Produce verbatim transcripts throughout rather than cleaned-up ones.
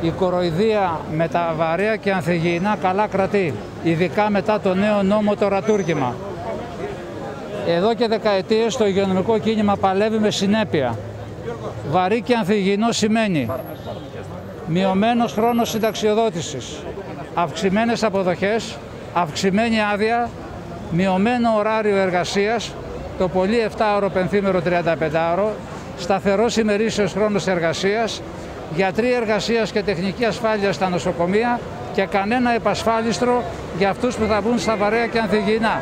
η κοροϊδία με τα βαρέα και ανθυγιεινά καλά κρατεί, ειδικά μετά το νέο νόμο το ρατούργημα. Εδώ και δεκαετίες το υγειονομικό κίνημα παλεύει με συνέπεια. Βαρύ και ανθυγιεινό σημαίνει μειωμένος χρόνος συνταξιοδότησης, αυξημένες αποδοχές, αυξημένη άδεια, μειωμένο ωράριο εργασίας, το πολύ επτάωρο πενθήμερο τριανταπεντάωρο, σταθερός ημερήσιος χρόνος εργασίας, γιατροί εργασίας και τεχνική ασφάλεια στα νοσοκομεία και κανένα επασφάλιστρο για αυτούς που θα μπουν στα βαρέα και ανθυγιεινά.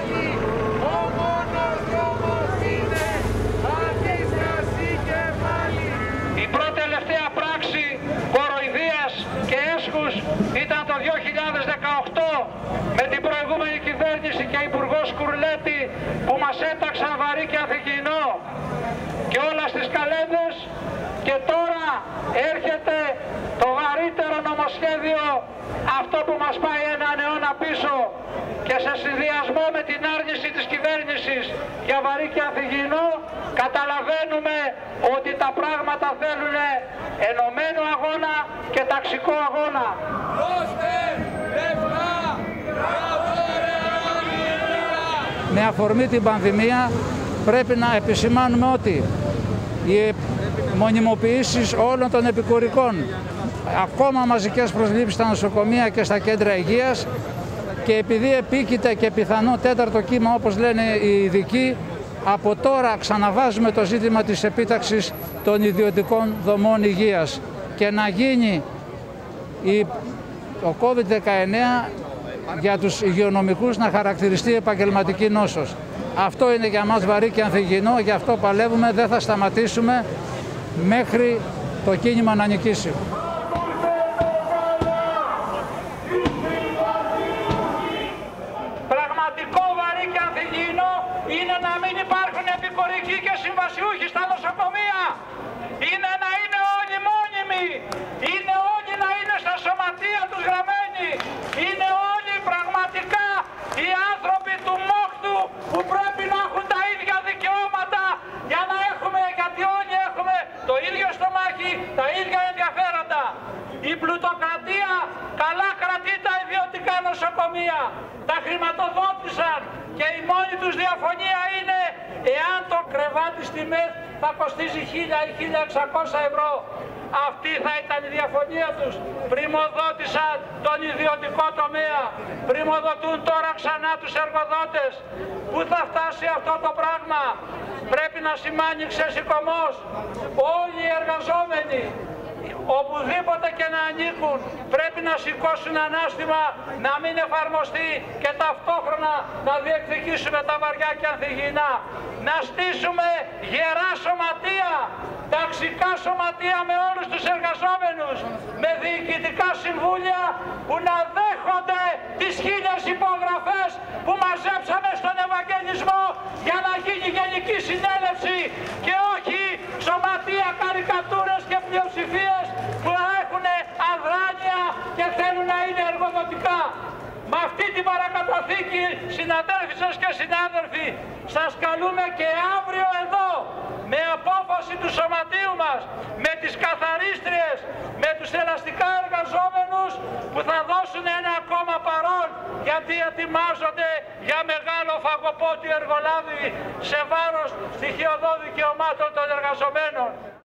Η πρώτη τελευταία πράξη κοροϊδίας και έσχους ήταν το δύο χιλιάδες δεκαοκτώ με την προηγούμενη κυβέρνηση και υπουργό Σκουρλέτη που μας έταξαν βαρύ και ανθυγιεινό και όλα στις καλένδες, και τώρα έρχεται το βαρύτερο νομοσχέδιο, αυτό που μας πάει έναν αιώνα πίσω, και σε συνδυασμό με την άρνηση της κυβέρνησης για βαρύ και ανθυγιεινό καταλαβαίνουμε ότι τα πράγματα θέλουν ενωμένο αγώνα και ταξικό αγώνα. Με αφορμή την πανδημία πρέπει να επισημάνουμε ότι οι μονιμοποιήσεις όλων των επικουρικών, ακόμα μαζικές προσλήψεις στα νοσοκομεία και στα κέντρα υγείας, και επειδή επίκειται και πιθανό τέταρτο κύμα όπως λένε οι ειδικοί, από τώρα ξαναβάζουμε το ζήτημα της επίταξης των ιδιωτικών δομών υγείας και να γίνει η, το κόβιντ δεκαεννέα για τους υγειονομικούς να χαρακτηριστεί επαγγελματική νόσος. Αυτό είναι για μας βαρύ και ανθυγιεινό, γι' αυτό παλεύουμε, δεν θα σταματήσουμε μέχρι το κίνημα να νικήσει. Πραγματικό βαρύ και ανθυγιεινό είναι να μην υπάρχουν επικουρικοί και συμβασιούχοι στα νοσοκομεία. Είναι να είναι όλοι μόνιμοι. Είναι όλοι να είναι στα σωματεία τους γραμμένοι. Είναι όλοι πραγματικά οι άνθρωποι του μόχθου που πρέπει να έχουν τα ίδια δικαιώματα για να έχουμε, γιατί όλοι έχουμε το ίδιο στομάχι, τα ίδια ενδιαφέροντα. Η πλουτοκρατία καλά κρατεί τα ιδιωτικά νοσοκομεία. Τα χρηματοδότησαν και η μόνη τους διαφωνία είναι εάν το κρεβάτι στη ΜΕΘ θα κοστίζει χίλια ή χίλια εξακόσια ευρώ. Αυτή θα ήταν η διαφωνία τους. Πριμοδότησαν τον ιδιωτικό τομέα. Πριμοδοτούν τώρα ξανά τους εργοδότες. Πού θα φτάσει αυτό το πράγμα? Πρέπει να σημάνει ξεσηκωμός. Όλοι οι εργαζόμενοι, οπουδήποτε και να ανήκουν, πρέπει να σηκώσουν ανάστημα να μην εφαρμοστεί και ταυτόχρονα να διεκδικήσουμε τα βαριά και ανθυγιεινά. Να στήσουμε γερά σωματεία, ταξικά σωματεία με όλους τους εργαζόμενους, με διοικητικά συμβούλια που να δέχονται τις χίλιες υπογραφές που μαζέψαμε στον Ευαγγελισμό για να γίνει γενική συνέλευση και όχι σωματεία καρικατούρες και πλειοψηφίες που έχουν αδράνεια και θέλουν να είναι εργοδοτικά. Με αυτή την παρακαταθήκη, συναδέλφισες και συνάδελφοι, σας καλούμε και αύριο εδώ, με απόφαση του σωματείου μας, με τις καθαρίστριες, με τους ελαστικά εργαζόμενους που θα δώσουν ένα ακόμα παρόν, γιατί ετοιμάζονται για μεγάλο φαγοπότη εργολάβη σε βάρος στοιχειωδών δικαιωμάτων των εργαζομένων.